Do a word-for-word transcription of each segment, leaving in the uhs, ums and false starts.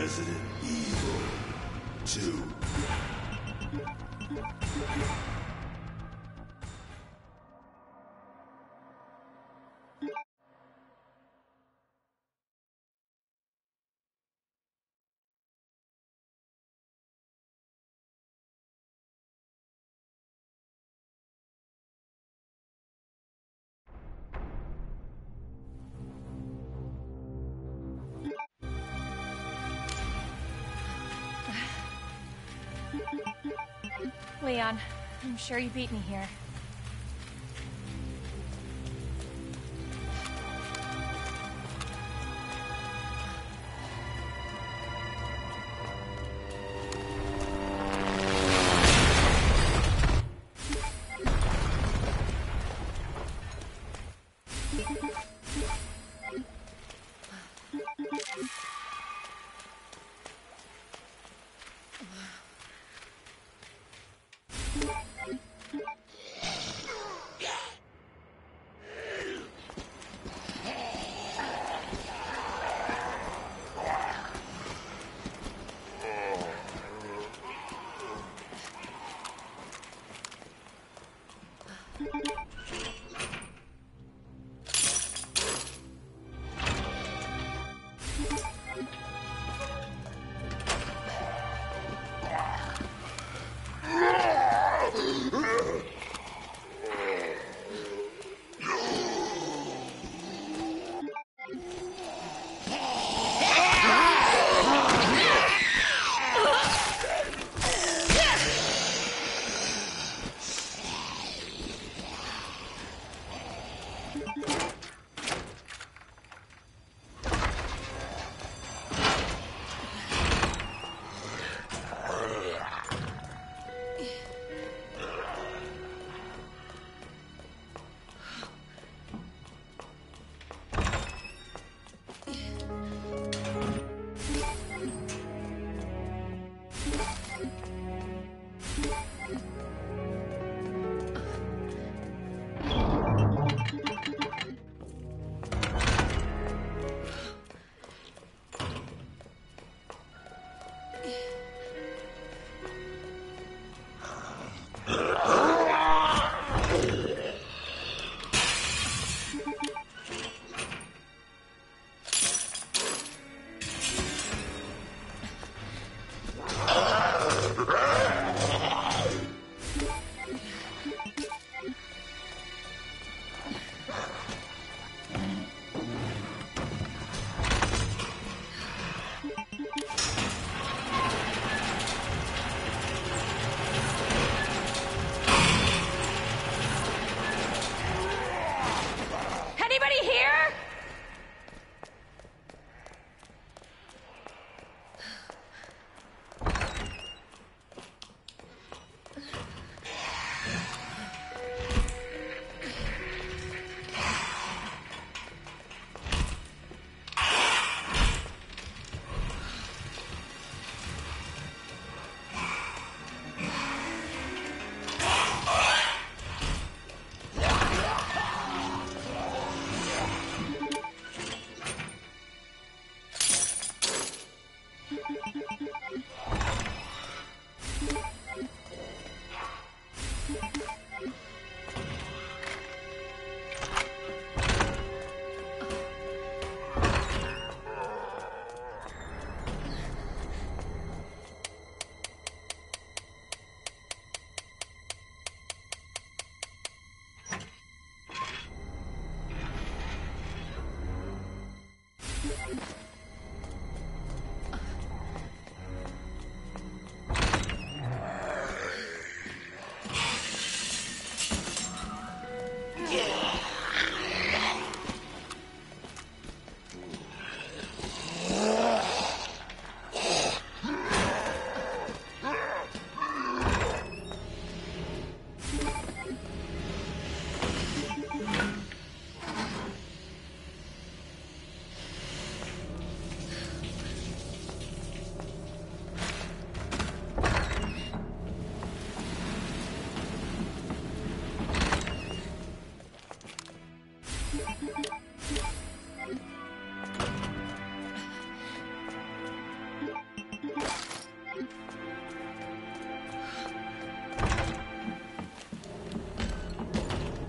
Resident Evil two. Leon, I'm sure you beat me here.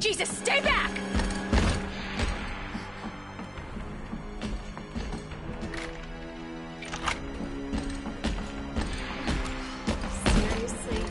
Jesus, stay back! Seriously?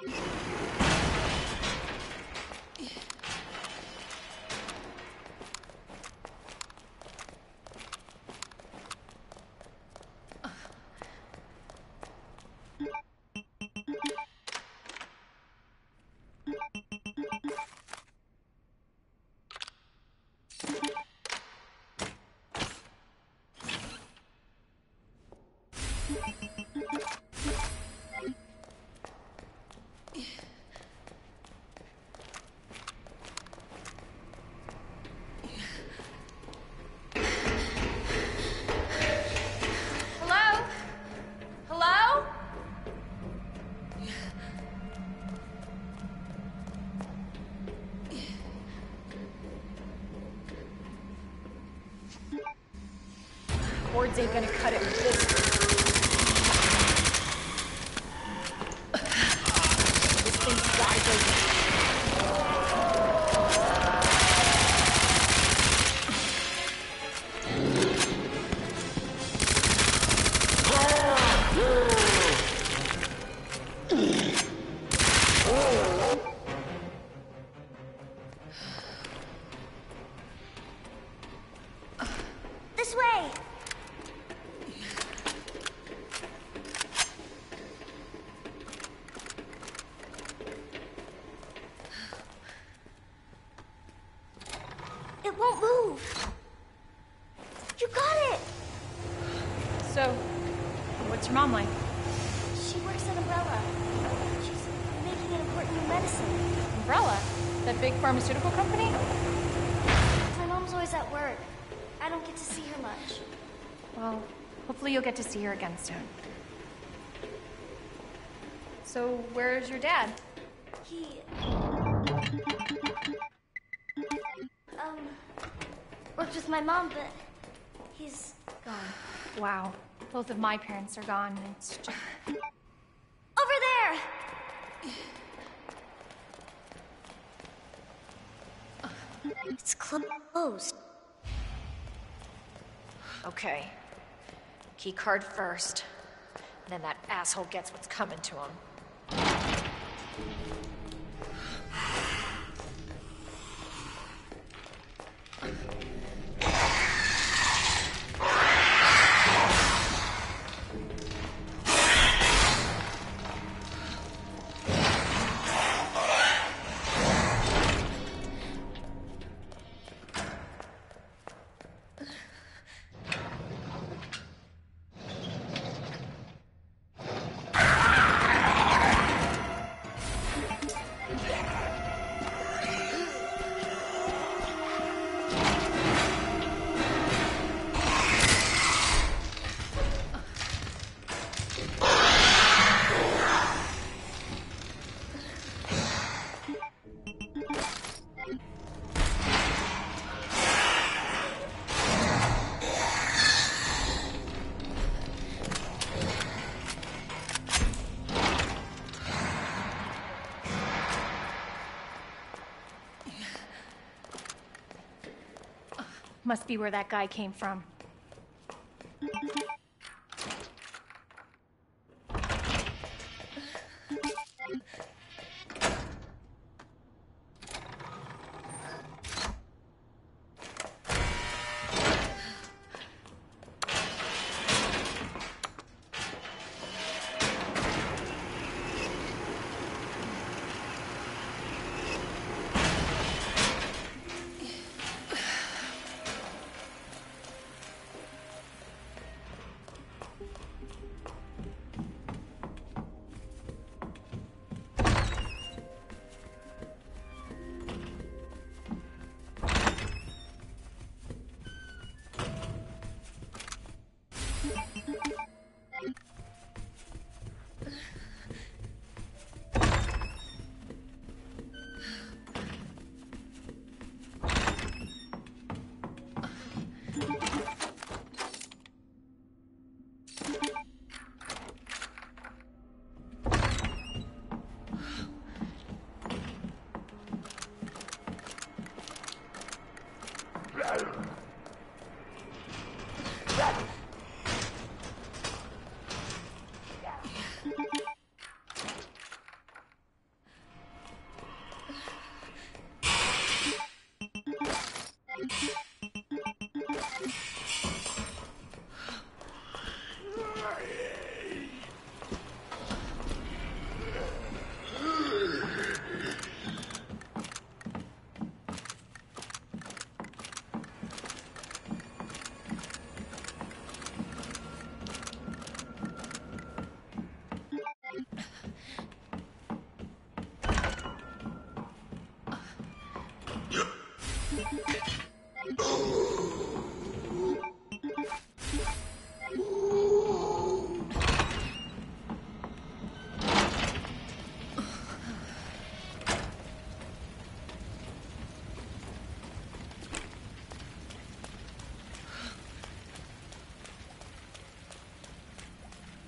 Hello? Hello? Cords ain't gonna cut it with this. This thing's gotta go. This way! It won't move! You got it! So, what's your mom like? She works at Umbrella. She's making an important new medicine. Umbrella? That big pharmaceutical company? My mom's always at work. I don't get to see her much. Well, hopefully you'll get to see her again soon. So, where's your dad? He... Um... worked with my mom, but... he's gone. Wow. Both of my parents are gone. It's just... Over there! It's closed. Okay. Key card first. Then that asshole gets what's coming to him. Must be where that guy came from.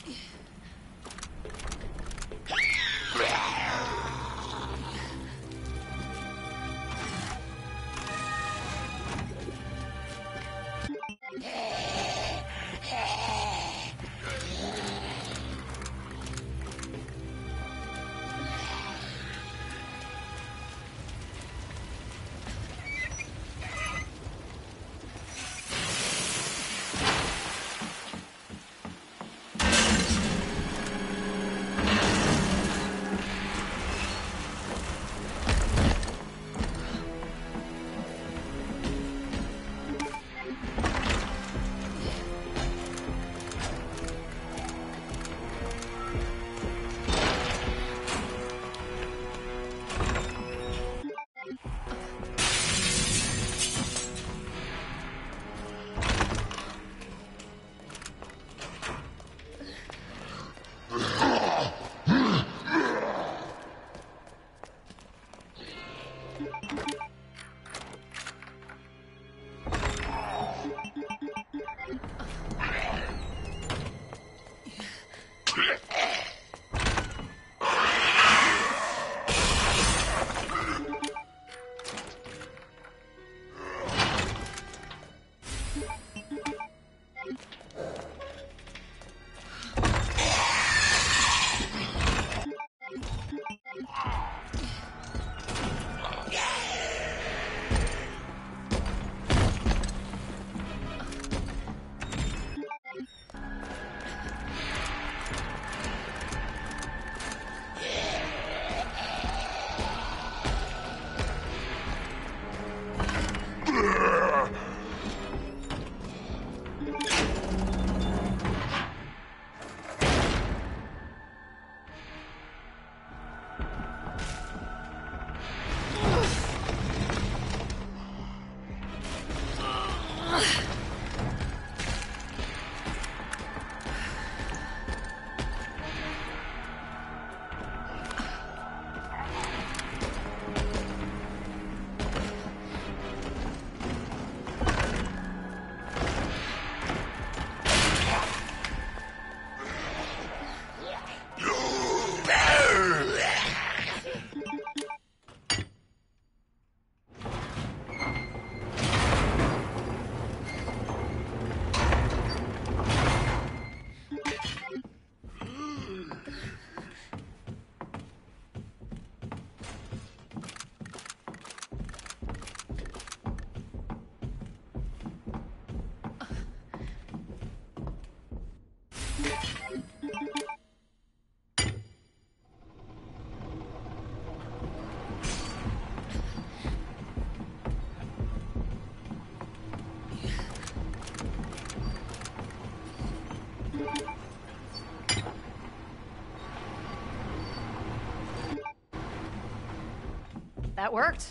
That worked.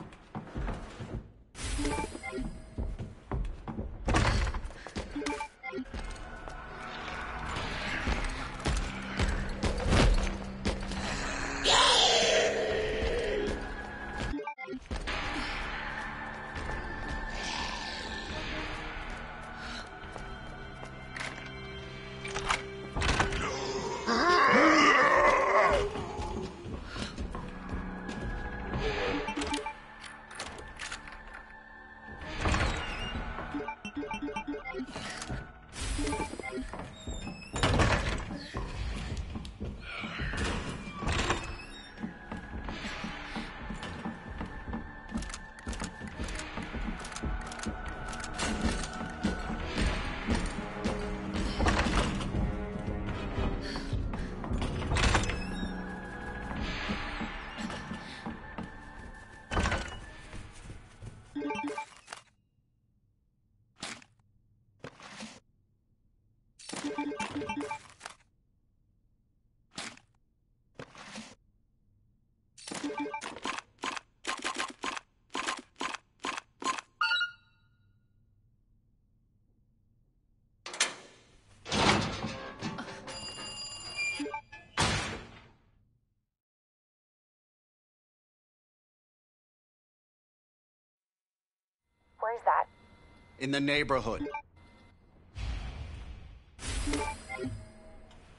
Where's that? In the neighborhood.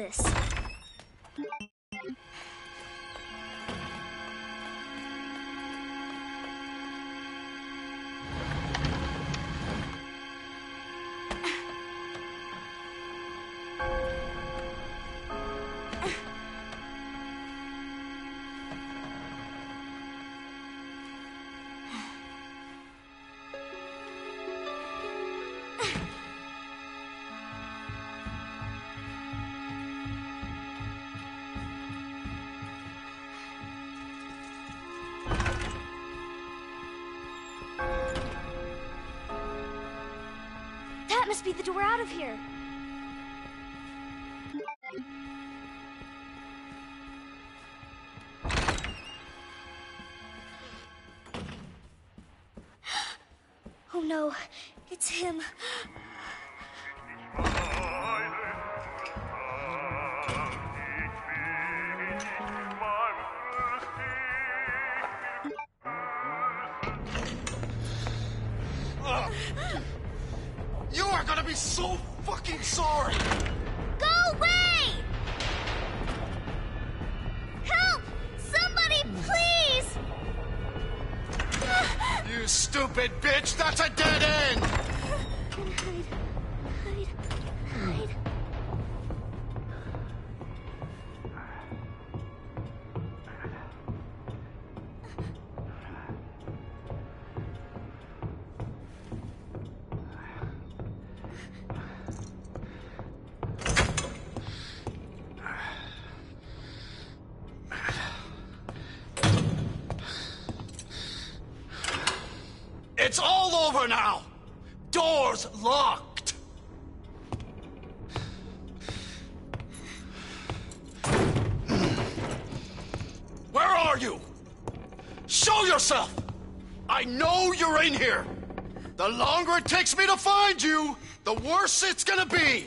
this. That must be the door out of here. Oh no, it's him. You are gonna be so fucking sorry! Go away! Help! Somebody, please! You stupid bitch! That's a dead end! Hide, hide, hide, hide. It's all over now! Door's locked! Where are you? Show yourself! I know you're in here! The longer it takes me to find you, the worse it's gonna be!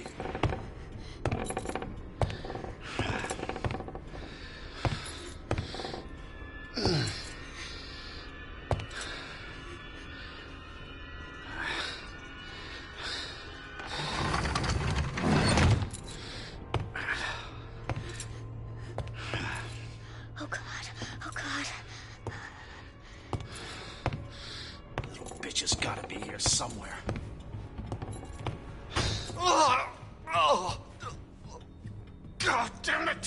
Oh God, oh God. Little bitch has gotta be here somewhere. Oh, oh, God damn it!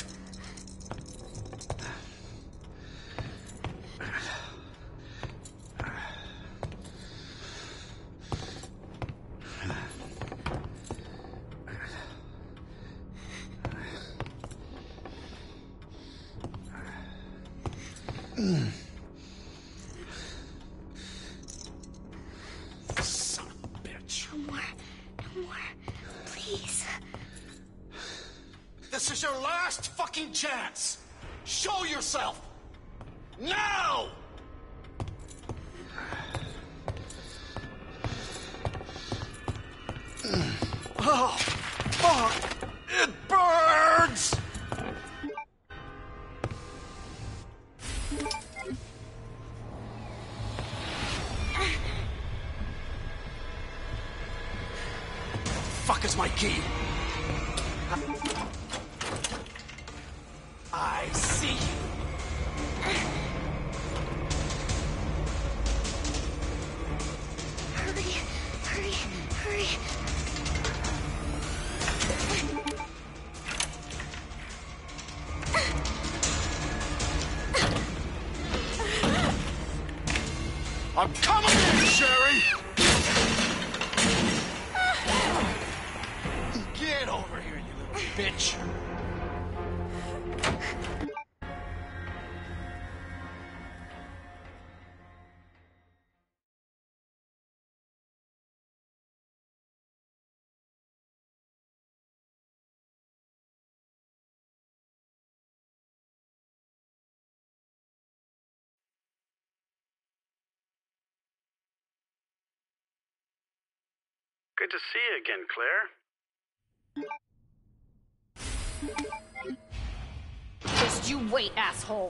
Son of a bitch. No more, no more. Please. This is your last fucking chance! Show yourself! Now! Oh, fuck! It burns! Fuck is my key? I see you. Hurry, hurry, hurry. I'm coming in, Sherry! Get over here, you little bitch! Good to see you again, Claire. Just you wait, asshole.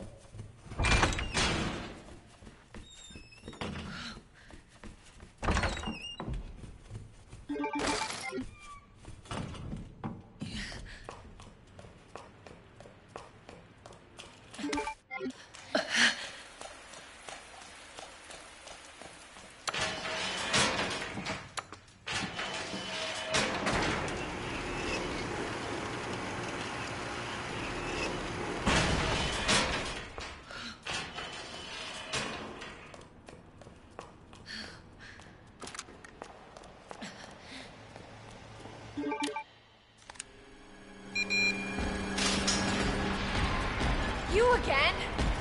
You again?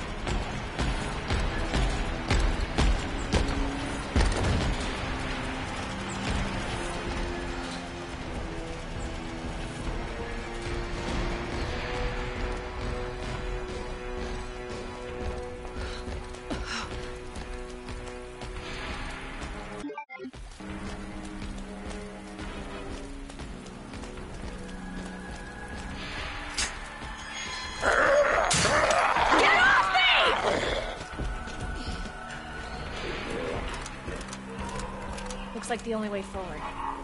Looks like the only way forward.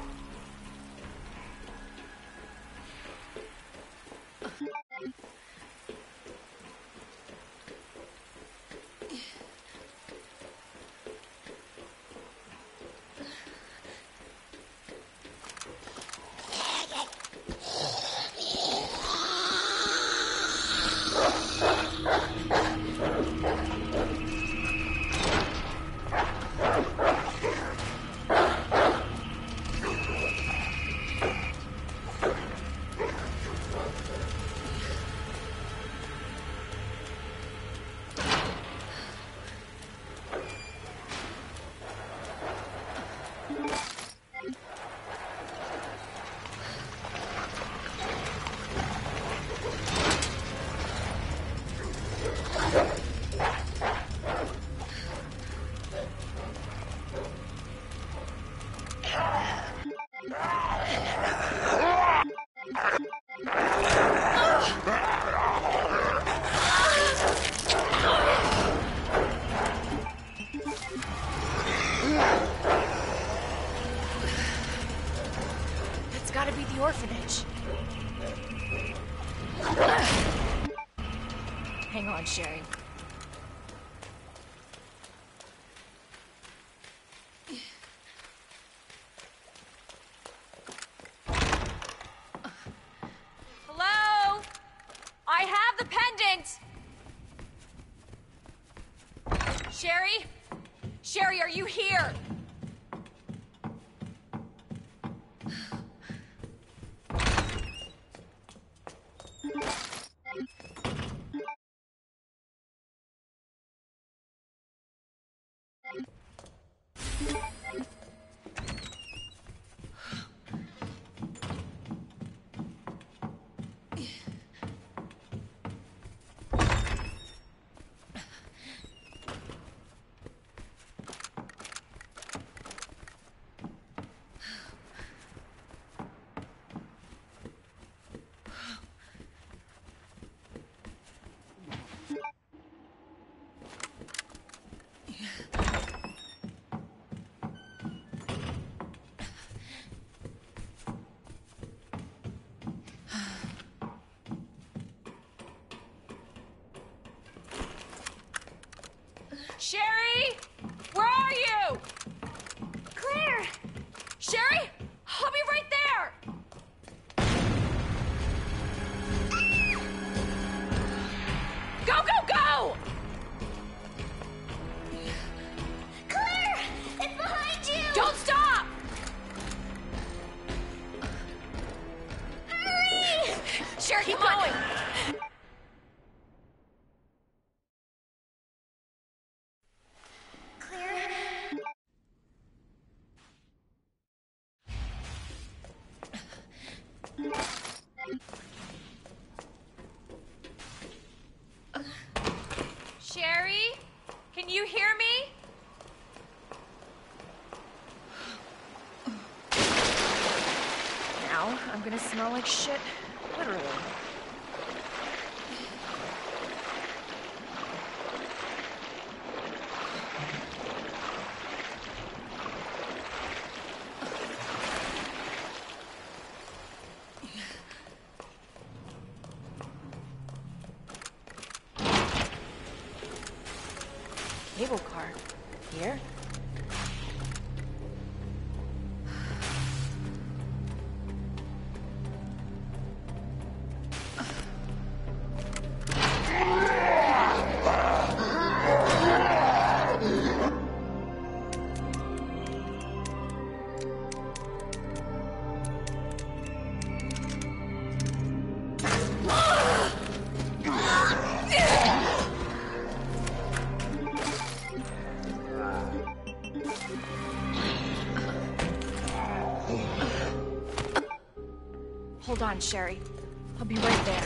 It's gotta be the orphanage. Hang on, Sherry. Hello? I have the pendant! Sherry? Sherry, are you here? Sherry? Where are you? Claire! Sherry? I'll be right there! Go, go, go! Claire! It's behind you! Don't stop! Hurry! Sherry, keep going! Claire? Sherry? Can you hear me? Now I'm gonna smell like shit, literally. Cable car. Here? on, Sherry. I'll be right there.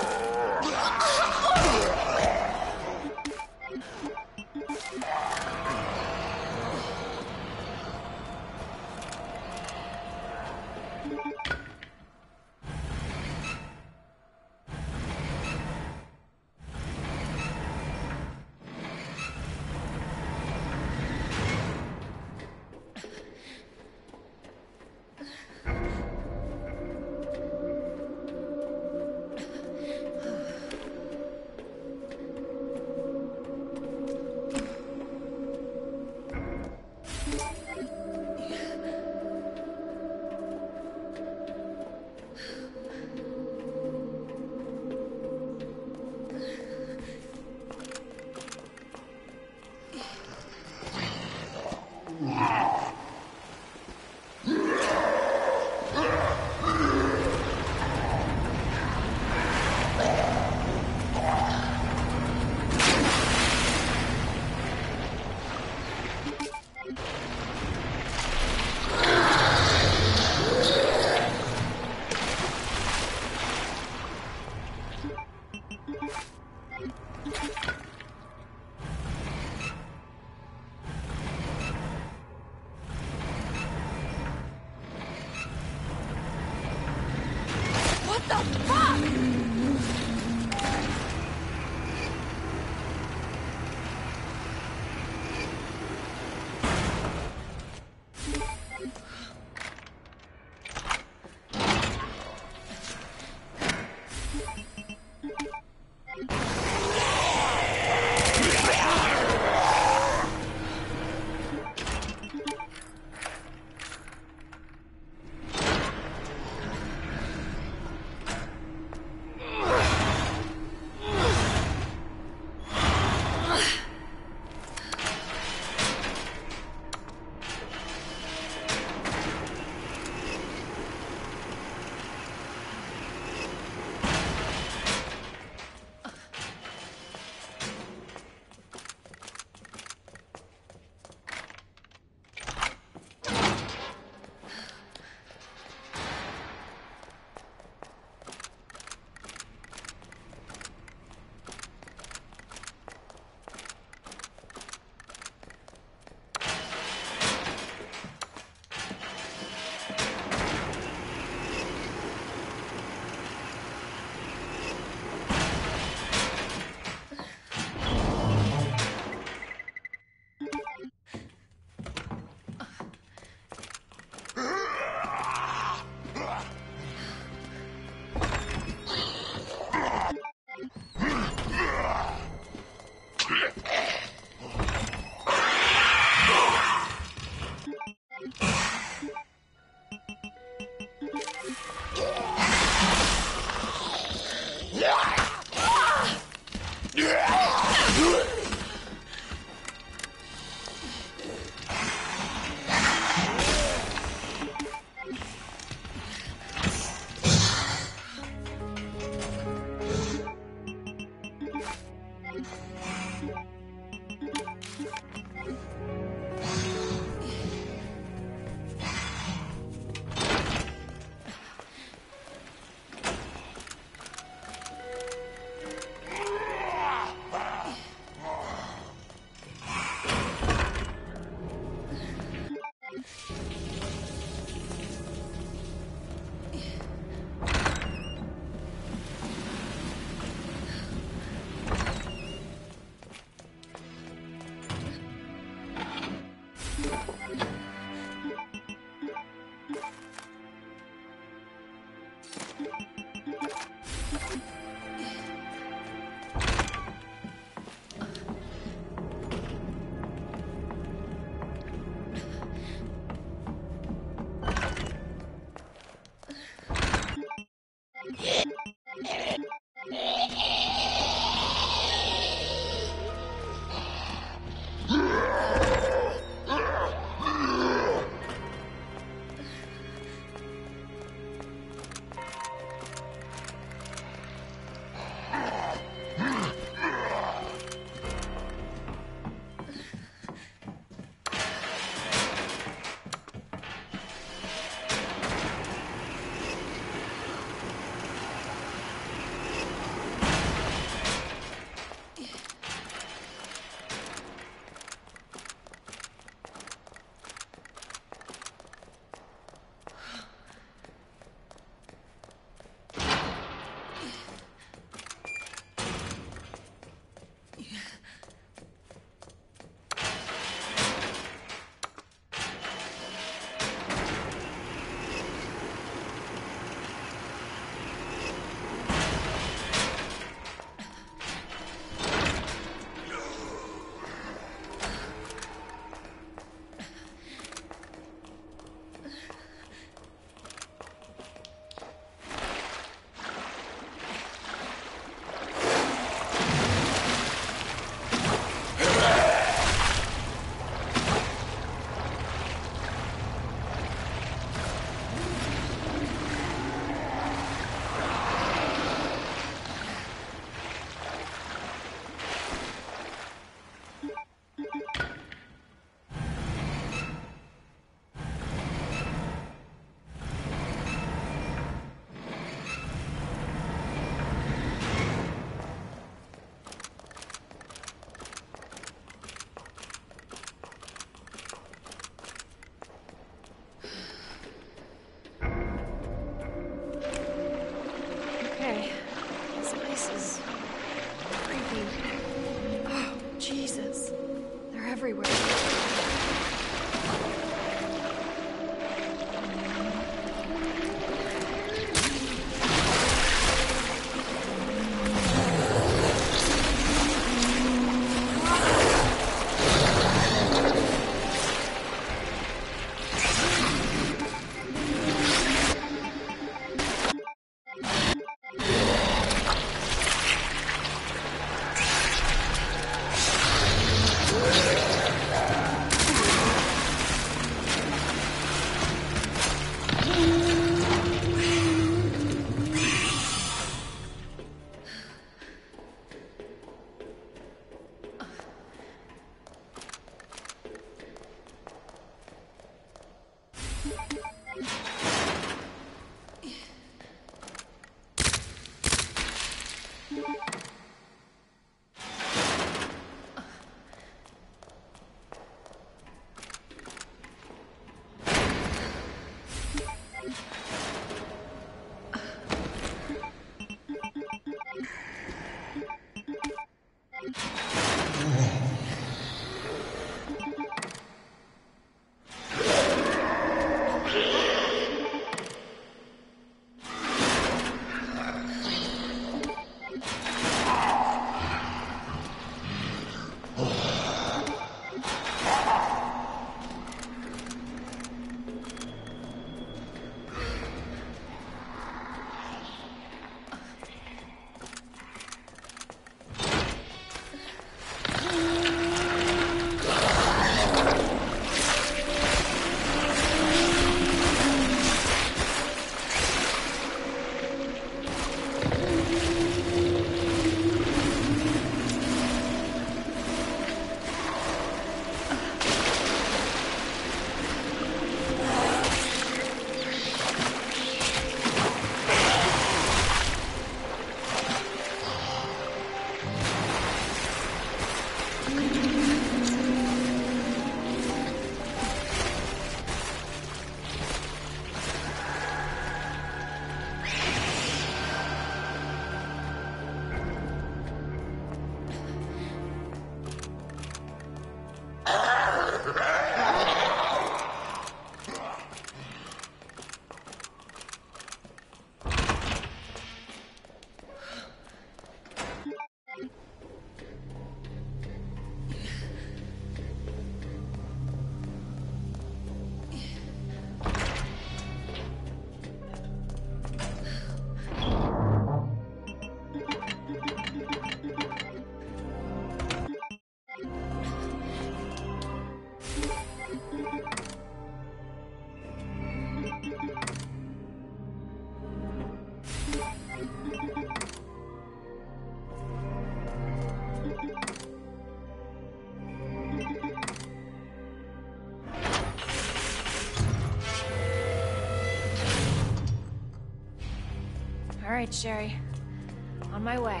right, Sherry. On my way.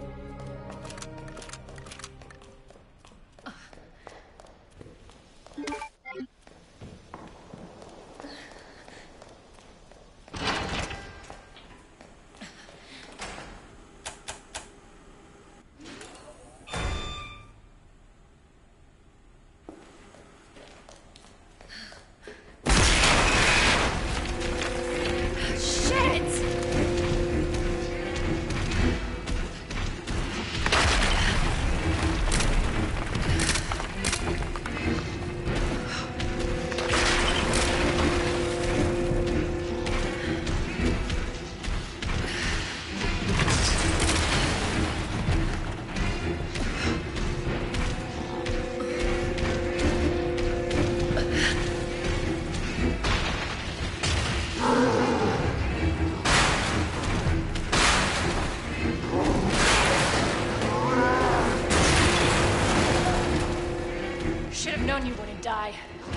Should have known you wouldn't die.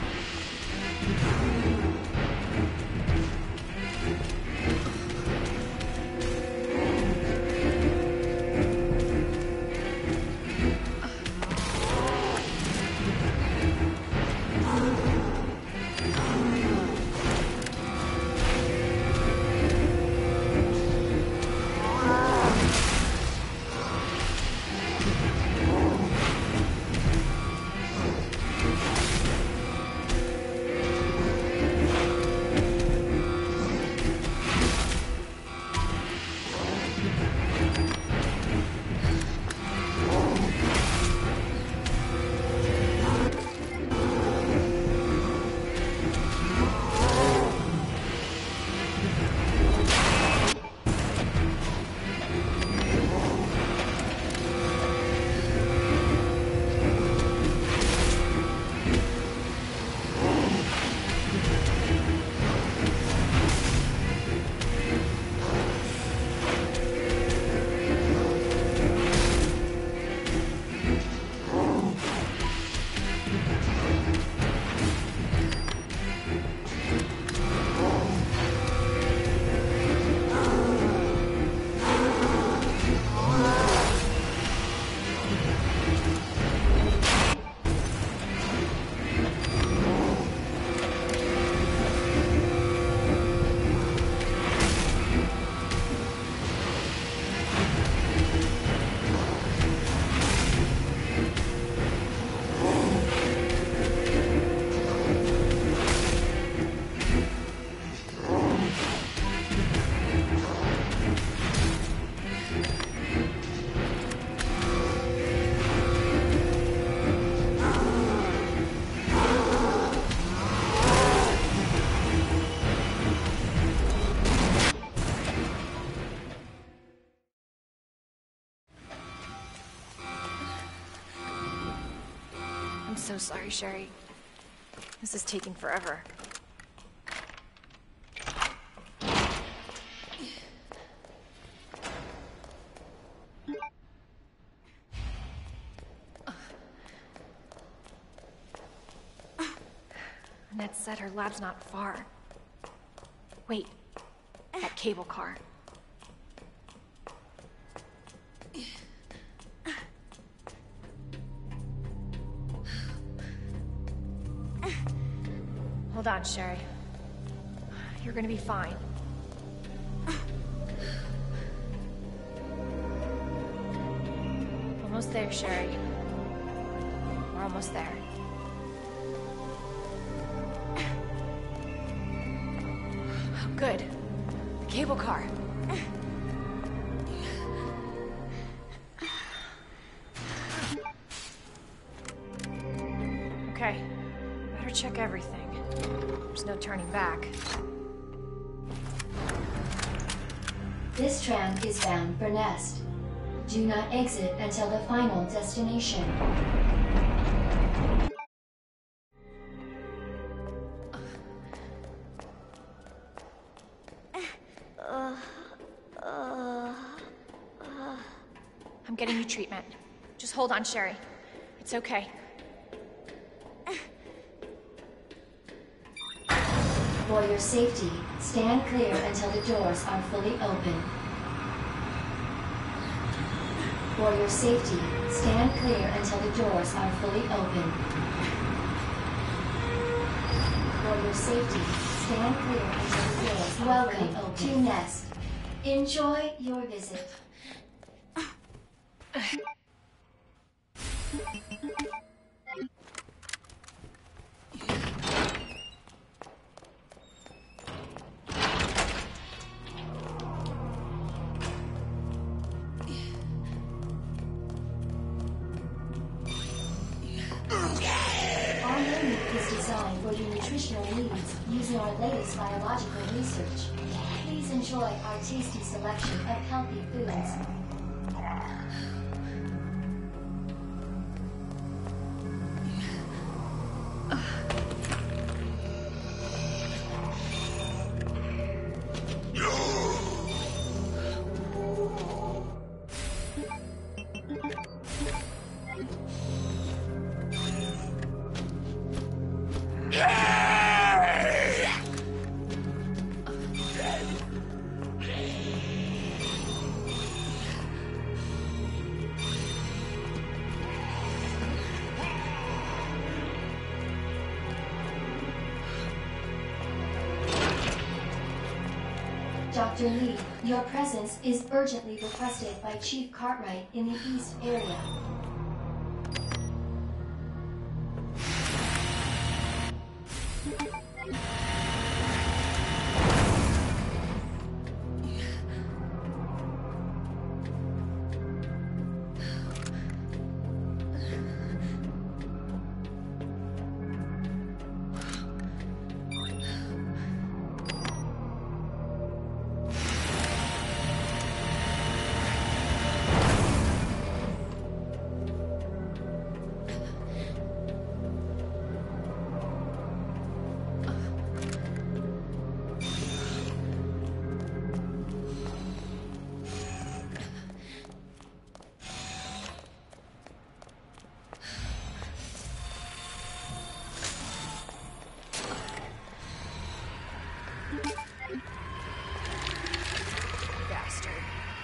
I'm so sorry, Sherry. This is taking forever. Annette said her lab's not far. Wait, that cable car. Hold on, Sherry. You're gonna be fine. Almost there, Sherry. We're almost there. Oh, good. The cable car. Okay. Better check everything. There's no turning back. This tram is bound for Nest. Do not exit until the final destination. I'm getting you treatment. Just hold on, Sherry. It's okay. For your safety, stand clear until the doors are fully open. For your safety, stand clear until the doors are fully open. For your safety, stand clear until the doors are fully open. Welcome to Nest. Enjoy your visit. Our menu is designed for your nutritional needs using our latest biological research. Please enjoy our tasty selection of healthy foods. Doctor Lee, your presence is urgently requested by Chief Cartwright in the East area. Bastard.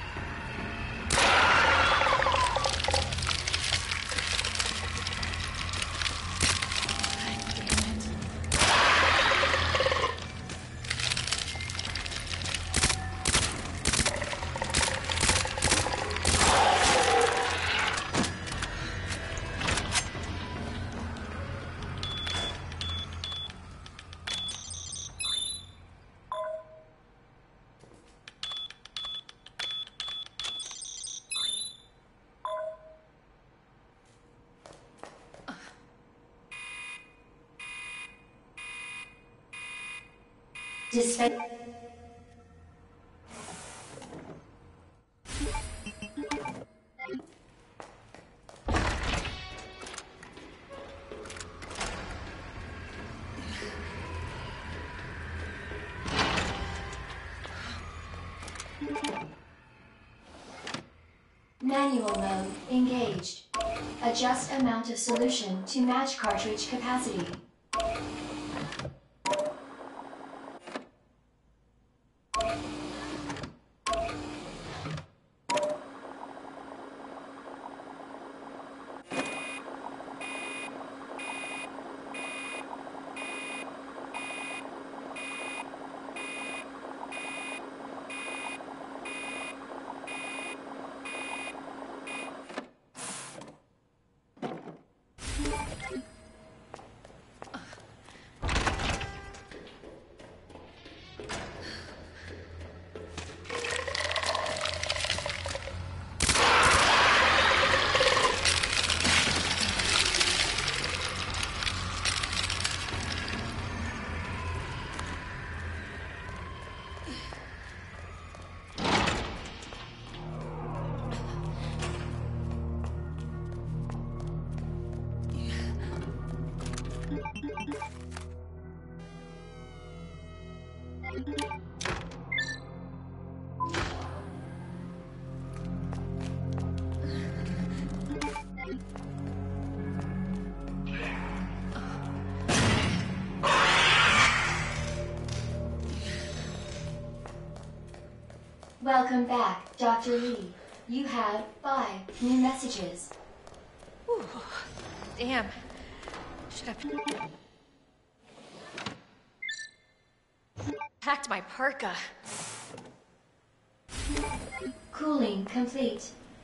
Despite Manual mode engaged. Adjust amount of solution to match cartridge capacity. Welcome back, Doctor Lee. You have five new messages. Whew. Damn. Should have packed my parka. Cooling complete.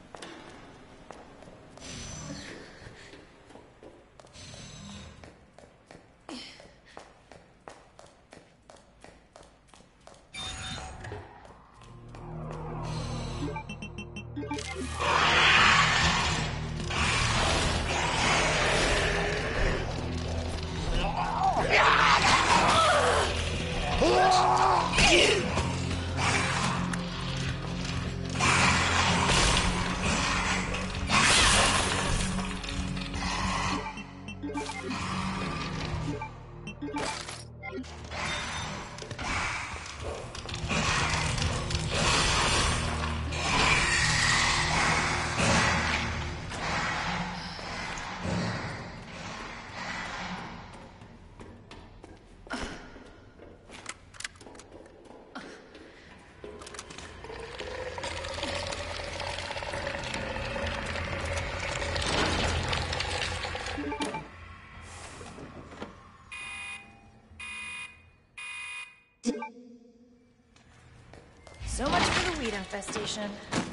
So much for the weed infestation.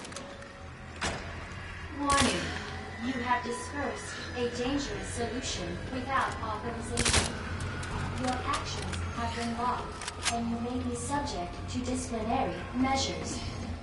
Warning. You have dispersed a dangerous solution without authorization. Your actions have been logged, and you may be subject to disciplinary measures.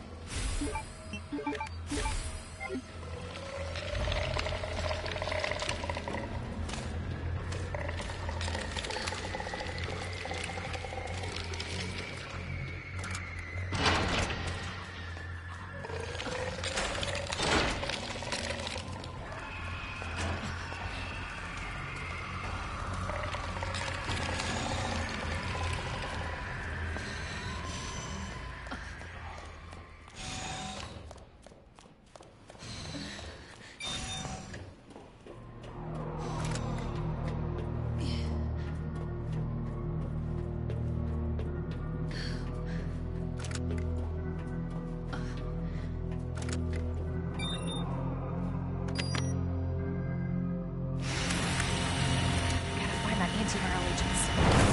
Antiviral agents.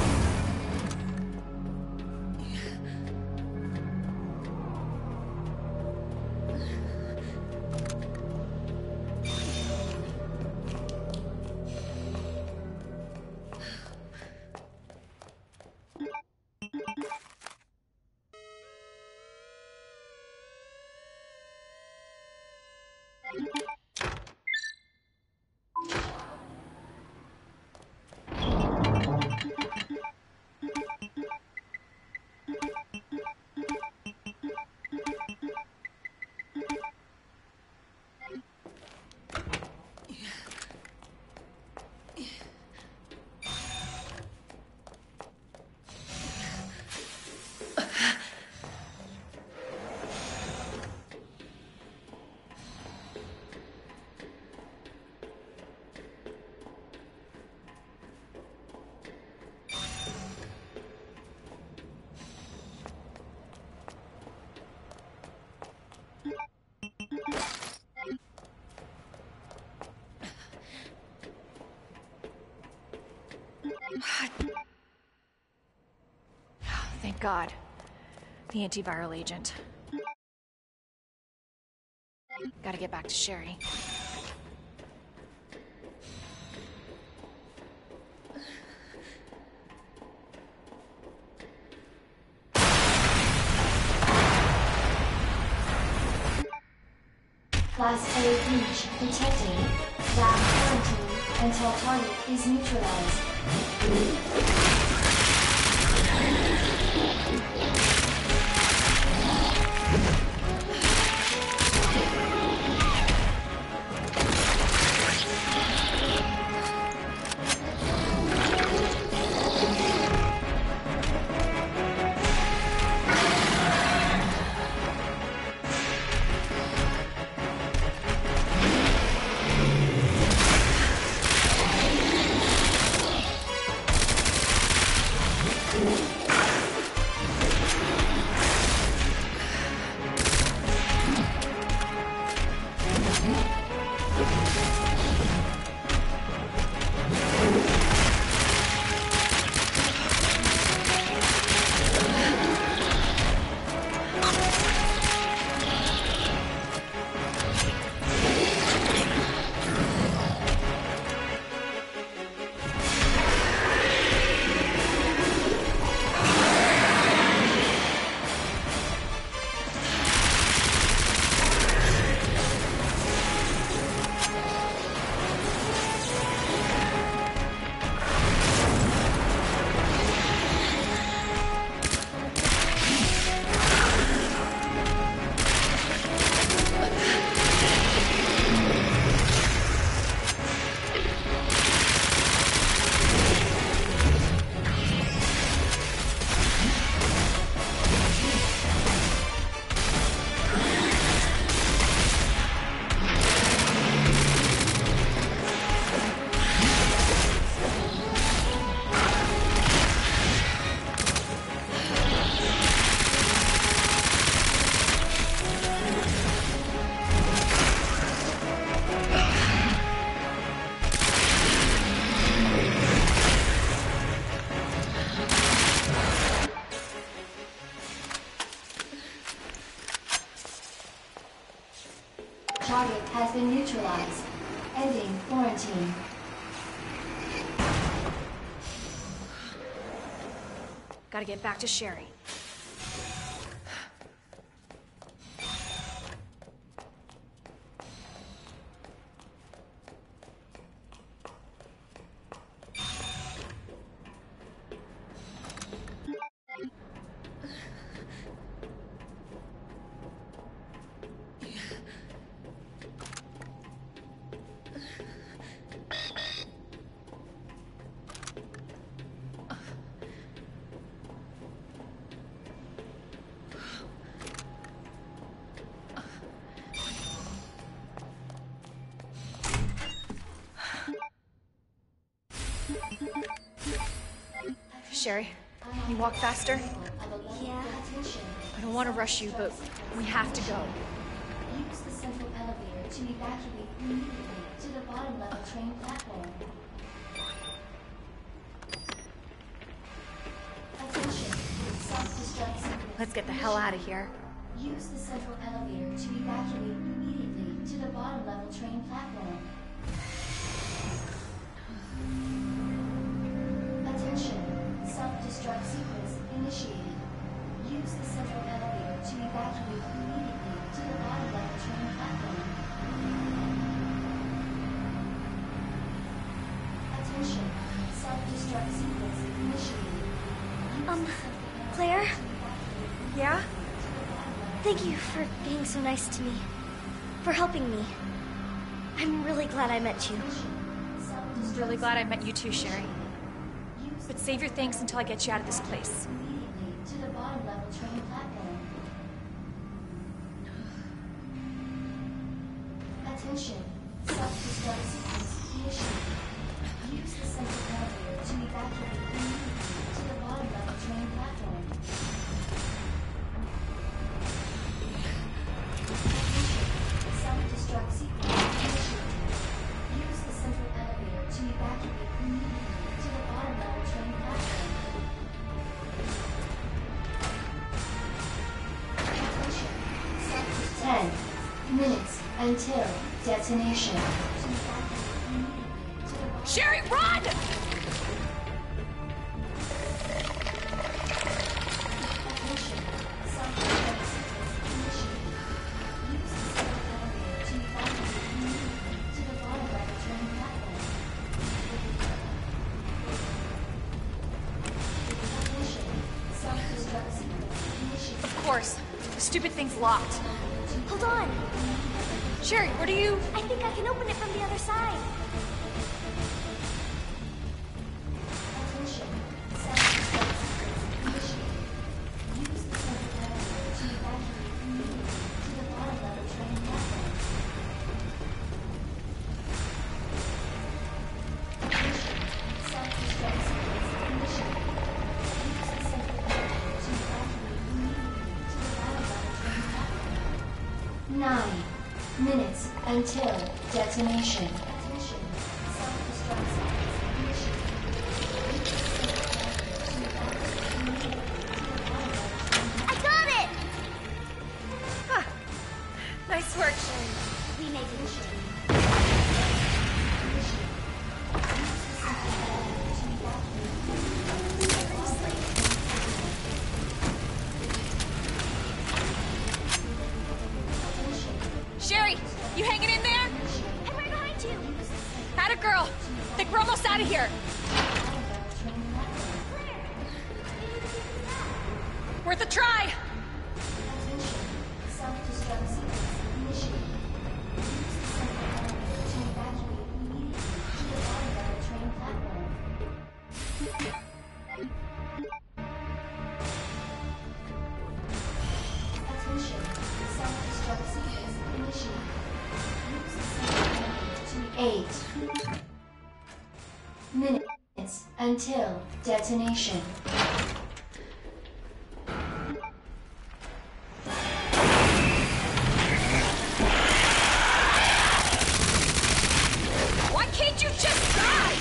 Thank God. The antiviral agent. Gotta get back to Sherry. Class A breach detected. Lab quarantine until target is neutralized. Gotta get back to Sherry. Sherry, can you walk faster? Yeah. I don't want to rush you, but we have to go. Use the central elevator to evacuate immediately to the bottom level train platform. Attention, self-destruct sequence. Let's get the hell out of here. Use the central elevator to evacuate immediately to the bottom level train platform. Attention, self-destruct sequence initiated. Use the central elevator to evacuate immediately to the bottom level train platform. Attention, self-destruct sequence initiated. Use Um, the central Claire? elevator to evacuate Yeah? Thank you for being so nice to me. For helping me. I'm really glad I met you. I'm really glad I met you too, Sherry. But save your thanks until I get you out of this place. immediately to the bottom level train platform. Attention, self-destruct sequence initiated. Use the central elevator to evacuate immediately to the bottom level train platform. Attention, self-destruct sequence initiated. Use the central elevator to evacuate immediately to the bottom level train platform. Attention, self-destruct. Ten minutes until detonation. To evacuate immediately to the bottom. Sherry, run! Attention, self-destruct sequence initiated. Use the central elevator to evacuate immediately to the bottom level train platform. Attention, self-destruct sequence initiated. Of course. The stupid thing's locked. Hold on. Sherry, what are you... I think I can open it from the other side. Attention, self-destruct sequence initiated. Use the central elevator to evacuate immediately to the bottom level train platform. Attention, self-destruct sequence initiated. Use the central elevator to evacuate immediately to the bottom level train platform. Nine minutes until detonation. Attention, self-destruct sequence initiated. I got it! Huh. Nice work, Sherry. We made it. Sherry, you hanging in there? I'm right behind you. Atta girl. Think we're almost out of here. Worth a try. Self-destruct sequence initiated. Use the central elevator to evacuate immediately to the bottom level train platform. Attention, self-destruct sequence initiated. Use the central elevator to eight minutes until detonation. Why can't you just die?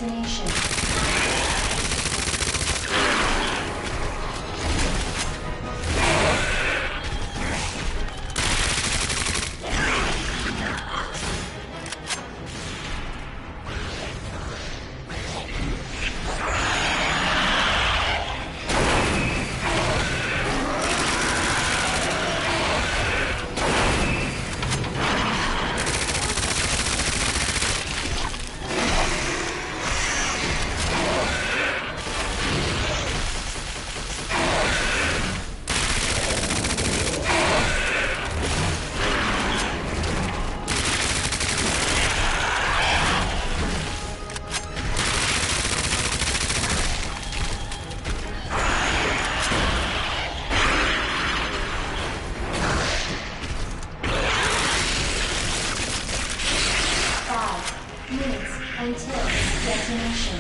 destination. Until destination.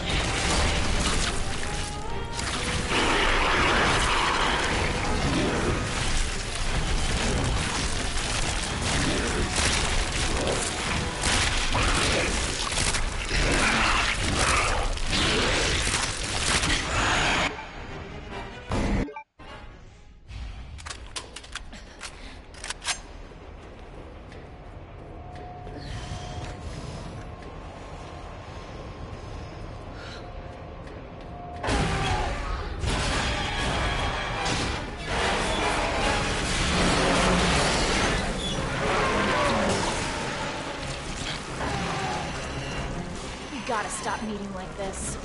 Gotta stop meeting like this.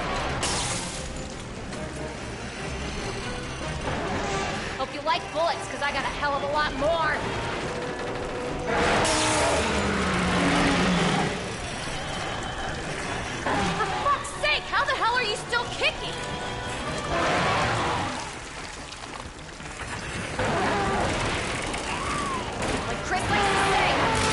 Hope you like bullets, because I got a hell of a lot more. For fuck's sake, how the hell are you still kicking? Like Chris likes to say.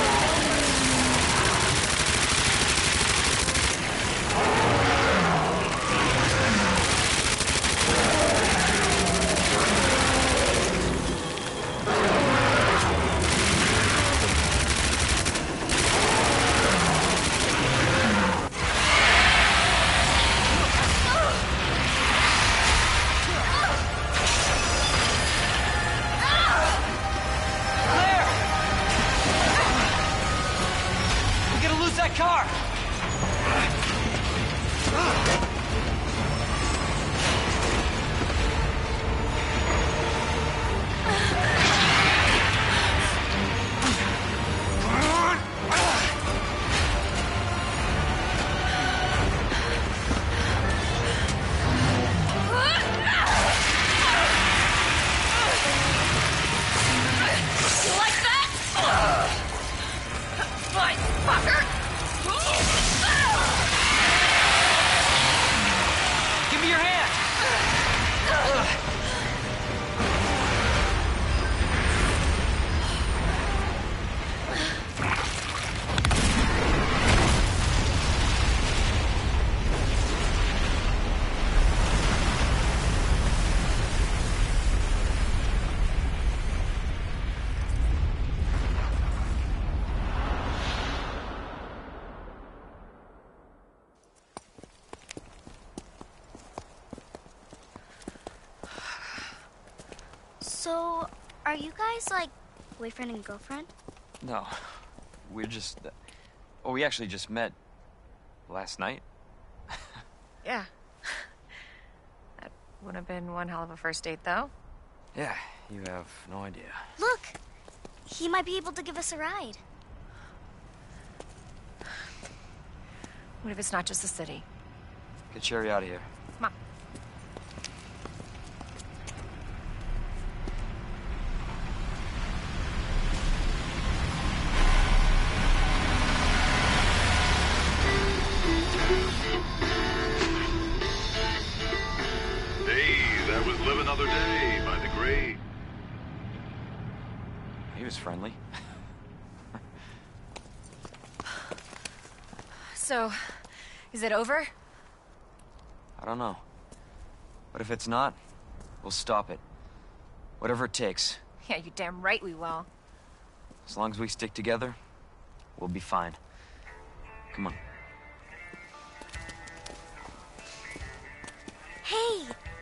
So, are you guys, like, boyfriend and girlfriend? No. We're just... Uh, oh, we actually just met last night. Yeah. That would have been one hell of a first date, though. Yeah, you have no idea. Look! He might be able to give us a ride. What if it's not just the city? Get Sherry out of here. Come on. Hey, that was Live Another Day by the great. He was friendly. So, is it over? I don't know. But if it's not, we'll stop it. Whatever it takes. Yeah, you're damn right we will. As long as we stick together, we'll be fine. Come on.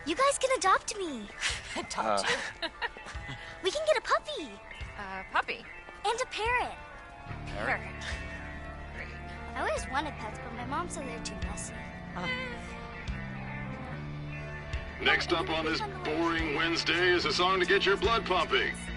You guys can adopt me. Adopt you. We can get a puppy. Uh, puppy. And a parrot. Parrot. Great. I always wanted pets, but my mom said they're too messy. Huh. Next up on this boring Wednesday is a song to get your blood pumping.